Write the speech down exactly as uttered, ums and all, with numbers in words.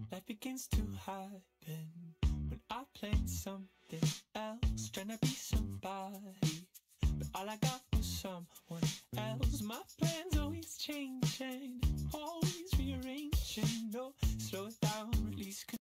Life begins to happen when I plan something else, trying to be somebody, but all I got was someone else. My plans always changing,